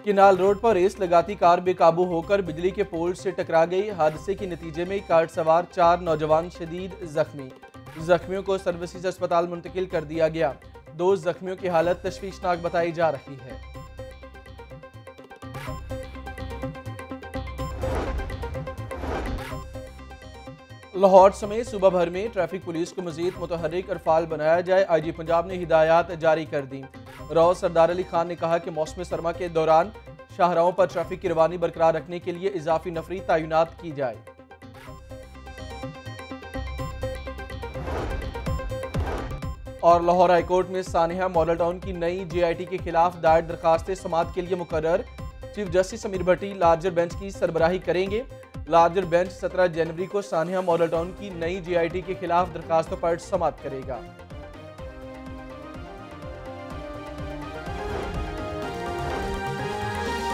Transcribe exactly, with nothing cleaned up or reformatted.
Canal road पर race लगाती car बेकाबू होकर बिजली के पोल से टकरा गई। हादसे के नतीजे में कार सवार चार नौजवान शदीद जख्मी। जख्मियों को सर्विसेज अस्पताल मुंतकिल कर दिया गया। दो जख्मियों की हालत तशवीशनाक बताई जा रही है। लाहौर समेत सूबा भर में ट्रैफिक पुलिस को मजीद मुतहर्रिक और फाल बनाया जाए। आई जी पंजाब ने हिदायत जारी कर दी। राव सरदार अली खान ने कहा कि मौसम सरमा के दौरान शाहराहों पर ट्रैफिक की रवानी बरकरार रखने के लिए इजाफी नफरी तैनात की जाए। और लाहौर हाईकोर्ट में सानिया मॉडल टाउन की नई जे आई टी के खिलाफ दायर दरखास्तें समाअत के लिए मुकर्रर। Chief justice Sameer Bhatti larger bench की सरबराही करेंगे। लार्जर बेंच सत्रह जनवरी को सानिया मॉडल टाउन की नई जे आई टी के खिलाफ दरखास्तों पर समाअत करेगा।